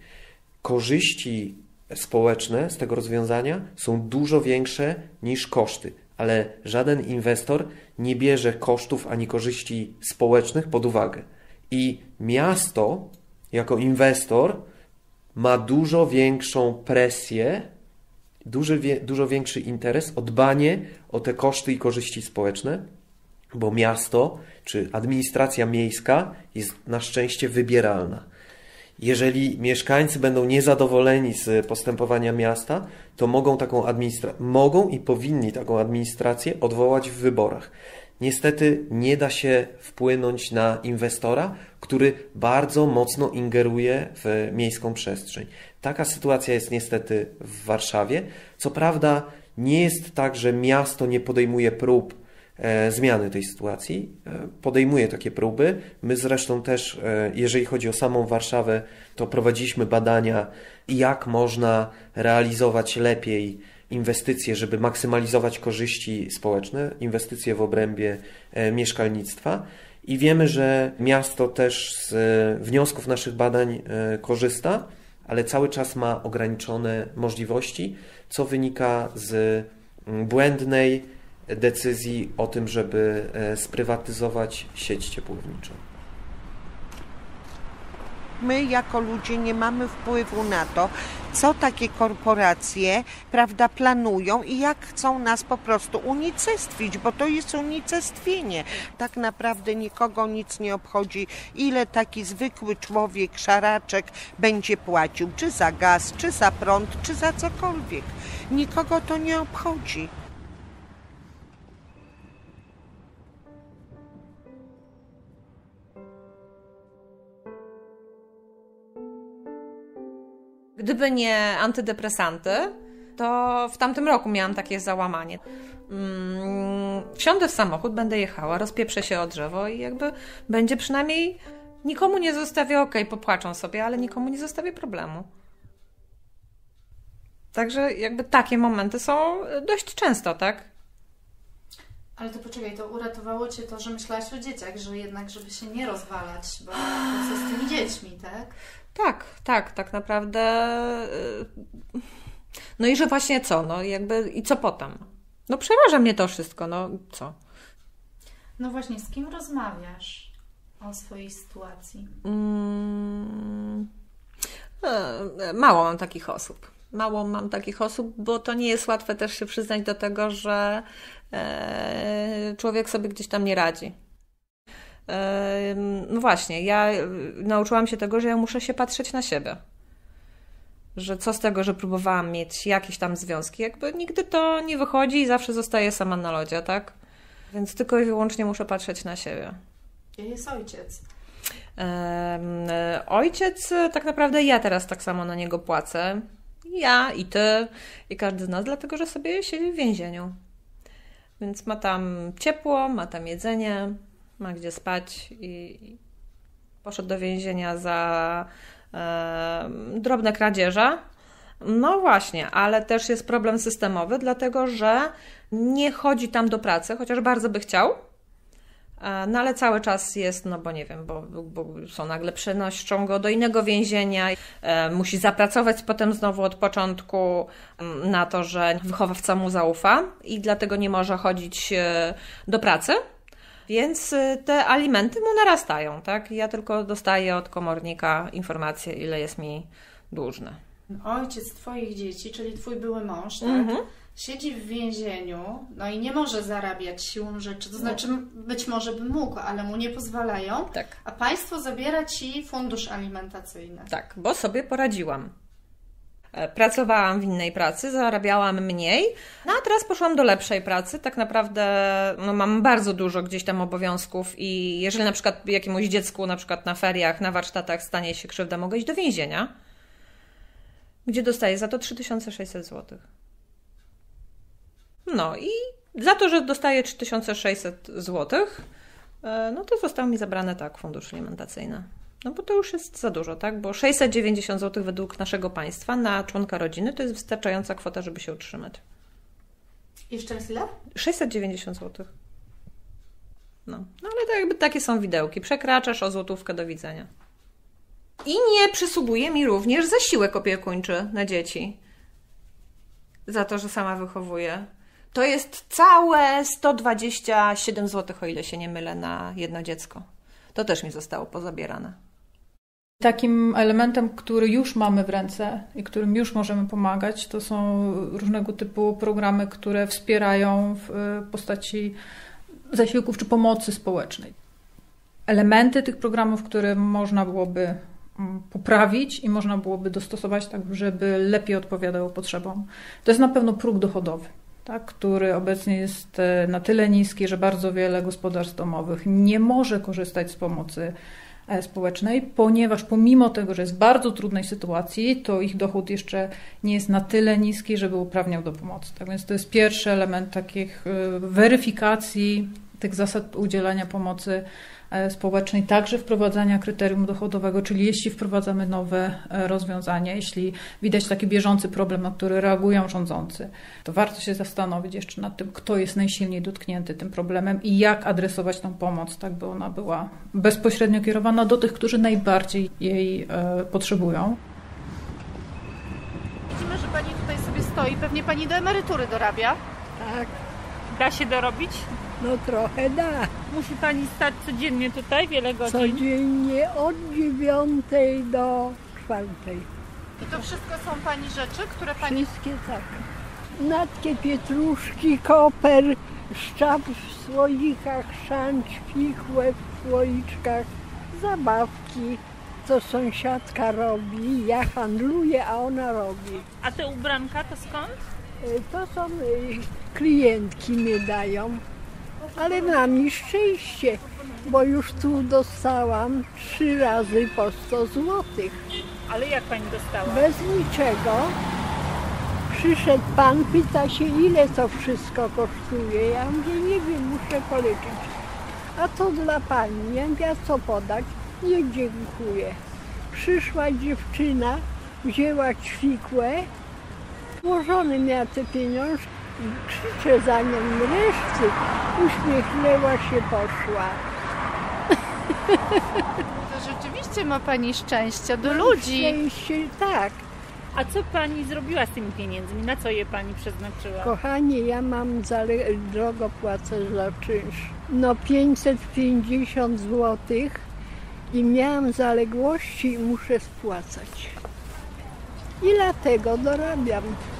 Korzyści społeczne z tego rozwiązania są dużo większe niż koszty, ale żaden inwestor nie bierze kosztów ani korzyści społecznych pod uwagę. I miasto jako inwestor ma dużo większą presję, duży, dużo większy interes o dbanie o te koszty i korzyści społeczne, bo miasto czy administracja miejska jest na szczęście wybieralna. Jeżeli mieszkańcy będą niezadowoleni z postępowania miasta, to mogą taką administra- mogą i powinni taką administrację odwołać w wyborach. Niestety nie da się wpłynąć na inwestora, który bardzo mocno ingeruje w miejską przestrzeń. Taka sytuacja jest niestety w Warszawie. Co prawda nie jest tak, że miasto nie podejmuje prób e, zmiany tej sytuacji. E, podejmuje takie próby. My zresztą też, e, jeżeli chodzi o samą Warszawę, to prowadziliśmy badania, jak można realizować lepiej inwestycje, żeby maksymalizować korzyści społeczne, inwestycje w obrębie e, mieszkalnictwa. I wiemy, że miasto też z e, wniosków naszych badań e, korzysta, ale cały czas ma ograniczone możliwości, co wynika z błędnej decyzji o tym, żeby e, sprywatyzować sieć ciepłowniczą. My jako ludzie nie mamy wpływu na to, co takie korporacje, prawda, planują i jak chcą nas po prostu unicestwić, bo to jest unicestwienie. Tak naprawdę nikogo nic nie obchodzi, ile taki zwykły człowiek, szaraczek będzie płacił, czy za gaz, czy za prąd, czy za cokolwiek. Nikogo to nie obchodzi. Gdyby nie antydepresanty, to w tamtym roku miałam takie załamanie. Mm, wsiądę w samochód, będę jechała, rozpieprzę się o drzewo i jakby będzie przynajmniej nikomu nie zostawię, okej, okay, popłaczą sobie, ale nikomu nie zostawię problemu. Także jakby takie momenty są dość często, tak? Ale to poczekaj, to uratowało Cię to, że myślałaś o dzieciach, że jednak, żeby się nie rozwalać, bo co z tymi dziećmi, tak? Tak, tak, tak naprawdę. No i że właśnie co, no jakby i co potem? No przeraża mnie to wszystko, no co? No właśnie, z kim rozmawiasz o swojej sytuacji? Mm, mało mam takich osób. Mało mam takich osób, bo to nie jest łatwe też się przyznać do tego, że e, człowiek sobie gdzieś tam nie radzi. No właśnie, ja nauczyłam się tego, że ja muszę się patrzeć na siebie. Że co z tego, że próbowałam mieć jakieś tam związki, jakby nigdy to nie wychodzi i zawsze zostaję sama na lodzie, tak? Więc tylko i wyłącznie muszę patrzeć na siebie. Gdzie jest ojciec? Um, ojciec, tak naprawdę ja teraz tak samo na niego płacę. Ja i ty i każdy z nas, dlatego że sobie siedzi w więzieniu. Więc ma tam ciepło, ma tam jedzenie, ma gdzie spać i poszedł do więzienia za e, drobne kradzieże. No właśnie, ale też jest problem systemowy, dlatego że nie chodzi tam do pracy, chociaż bardzo by chciał. E, no ale cały czas jest, no bo nie wiem, bo, bo są nagle przenoszą go do innego więzienia. E, musi zapracować potem znowu od początku na to, że wychowawca mu zaufa i dlatego nie może chodzić do pracy. Więc te alimenty mu narastają, tak? Ja tylko dostaję od komornika informację, ile jest mi dłużny. Ojciec twoich dzieci, czyli twój były mąż, tak? Mhm. Siedzi w więzieniu, no i nie może zarabiać siłą rzeczy. To znaczy, być może by mógł, ale mu nie pozwalają. Tak. A państwo zabiera ci fundusz alimentacyjny. Tak, bo sobie poradziłam. Pracowałam w innej pracy, zarabiałam mniej, no a teraz poszłam do lepszej pracy. Tak naprawdę no, mam bardzo dużo gdzieś tam obowiązków i jeżeli na przykład jakiemuś dziecku na przykład na feriach, na warsztatach stanie się krzywda, mogę iść do więzienia, gdzie dostaję za to trzy tysiące sześćset złotych. No i za to, że dostaję trzy tysiące sześćset złotych, no to został mi zabrany tak fundusz alimentacyjny. No bo to już jest za dużo, tak? Bo sześćset dziewięćdziesiąt złotych według naszego państwa na członka rodziny to jest wystarczająca kwota, żeby się utrzymać. Jeszcze raz ile? sześćset dziewięćdziesiąt złotych. No, no ale to jakby takie są widełki. Przekraczasz o złotówkę, do widzenia. I nie przysługuje mi również zasiłek opiekuńczy na dzieci. Za to, że sama wychowuję. To jest całe sto dwadzieścia siedem złotych, o ile się nie mylę, na jedno dziecko. To też mi zostało pozabierane. Takim elementem, który już mamy w ręce i którym już możemy pomagać, to są różnego typu programy, które wspierają w postaci zasiłków czy pomocy społecznej. Elementy tych programów, które można byłoby poprawić i można byłoby dostosować tak, żeby lepiej odpowiadało potrzebom. To jest na pewno próg dochodowy, tak, który obecnie jest na tyle niski, że bardzo wiele gospodarstw domowych nie może korzystać z pomocy społecznej, ponieważ pomimo tego, że jest w bardzo trudnej sytuacji, to ich dochód jeszcze nie jest na tyle niski, żeby uprawniał do pomocy. Tak więc to jest pierwszy element takich weryfikacji tych zasad udzielania pomocy społecznej, także wprowadzania kryterium dochodowego, czyli jeśli wprowadzamy nowe rozwiązania, jeśli widać taki bieżący problem, na który reagują rządzący, to warto się zastanowić jeszcze nad tym, kto jest najsilniej dotknięty tym problemem i jak adresować tą pomoc, tak by ona była bezpośrednio kierowana do tych, którzy najbardziej jej e, potrzebują. Widzimy, że Pani tutaj sobie stoi, pewnie Pani do emerytury dorabia. Tak. Da się dorobić? No trochę da. Musi Pani stać codziennie tutaj wiele godzin? Codziennie od dziewiątej do czwartej. I to wszystko są Pani rzeczy, które Pani... Wszystkie tak. Natkie, pietruszki, koper, szczap w słoikach, szancz, fichłe w słoiczkach, zabawki, co sąsiadka robi. Ja handluję, a ona robi. A te ubranka to skąd? To są klientki mi dają, ale mam mi szczęście, bo już tu dostałam trzy razy po sto złotych. Ale jak Pani dostała? Bez niczego. Przyszedł pan, pyta się, ile to wszystko kosztuje. Ja mówię, nie wiem, muszę policzyć. A to dla pani. Ja mówię, a co podać? Nie, dziękuję. Przyszła dziewczyna, wzięła ćwikłę, włożony miała te pieniążki, krzyczę za nią, reszty, uśmiechnęła się, poszła. To rzeczywiście ma Pani szczęście do ludzi. Szczęście, tak. A co Pani zrobiła z tymi pieniędzmi? Na co je Pani przeznaczyła? Kochanie, ja mam zale- drogo płacę za czynsz. No pięćset pięćdziesiąt złotych i miałam zaległości i muszę spłacać. I dlatego dorabiam.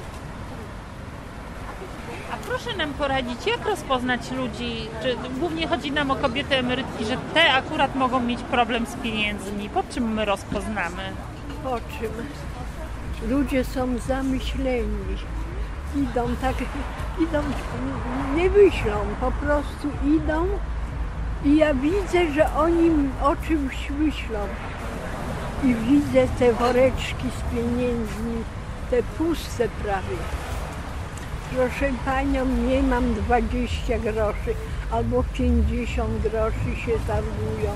A proszę nam poradzić, jak rozpoznać ludzi, czy głównie chodzi nam o kobiety emerytki, że te akurat mogą mieć problem z pieniędzmi. Po czym my rozpoznamy? Po czym? Ludzie są zamyśleni. Idą tak, idą, nie myślą, po prostu idą i ja widzę, że oni o czymś myślą. I widzę te woreczki z pieniędzmi, te puste prawie. Proszę Panią, nie mam dwadzieścia groszy, albo pięćdziesiąt groszy się targują.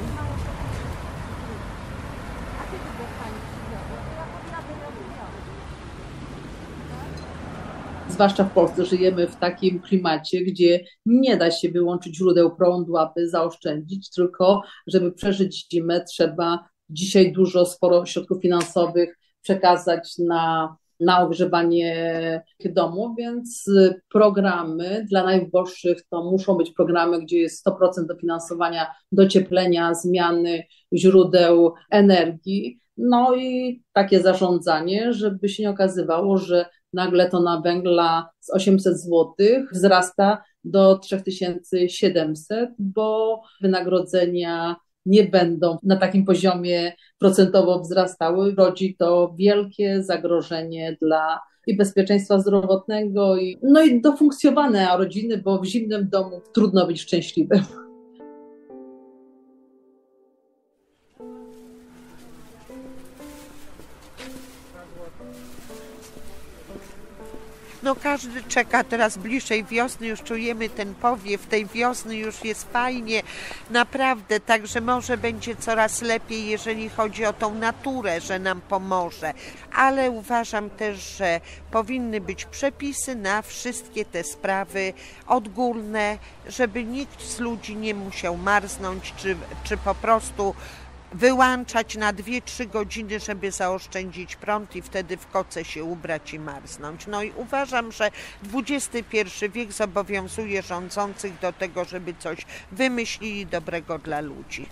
Zwłaszcza w Polsce żyjemy w takim klimacie, gdzie nie da się wyłączyć źródeł prądu, aby zaoszczędzić, tylko żeby przeżyć zimę, trzeba dzisiaj dużo, sporo środków finansowych przekazać na, na ogrzewanie domu, więc programy dla najuboższych to muszą być programy, gdzie jest sto procent dofinansowania docieplenia, zmiany źródeł energii, no i takie zarządzanie, żeby się nie okazywało, że nagle tona węgla z osiemset złotych wzrasta do trzy tysiące siedemset, bo wynagrodzenia nie będą na takim poziomie procentowo wzrastały. Rodzi to wielkie zagrożenie dla i bezpieczeństwa zdrowotnego, i, no i do funkcjonowania rodziny, bo w zimnym domu trudno być szczęśliwym. No każdy czeka teraz bliższej wiosny, już czujemy ten powiew tej wiosny, już jest fajnie, naprawdę, także może będzie coraz lepiej, jeżeli chodzi o tą naturę, że nam pomoże, ale uważam też, że powinny być przepisy na wszystkie te sprawy odgórne, żeby nikt z ludzi nie musiał marznąć, czy, czy po prostu wyłączać na dwie trzy godziny, żeby zaoszczędzić prąd i wtedy w koce się ubrać i marznąć. No i uważam, że dwudziesty pierwszy wiek zobowiązuje rządzących do tego, żeby coś wymyślili dobrego dla ludzi.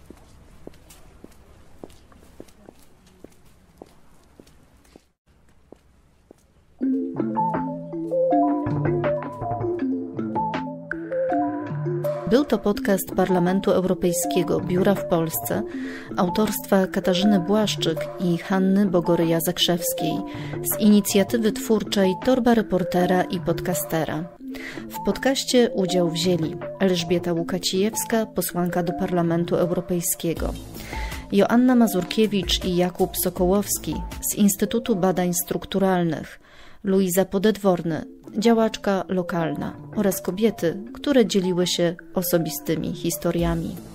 Był to podcast Parlamentu Europejskiego Biura w Polsce autorstwa Katarzyny Błaszczyk i Hanny Bogoryja-Zakrzewskiej z inicjatywy twórczej Torba Reportera i Podcastera. W podcaście udział wzięli Elżbieta Łukacijewska, posłanka do Parlamentu Europejskiego, Joanna Mazurkiewicz i Jakub Sokołowski z Instytutu Badań Strukturalnych, Luiza Podedworny, działaczka lokalna oraz kobiety, które dzieliły się osobistymi historiami.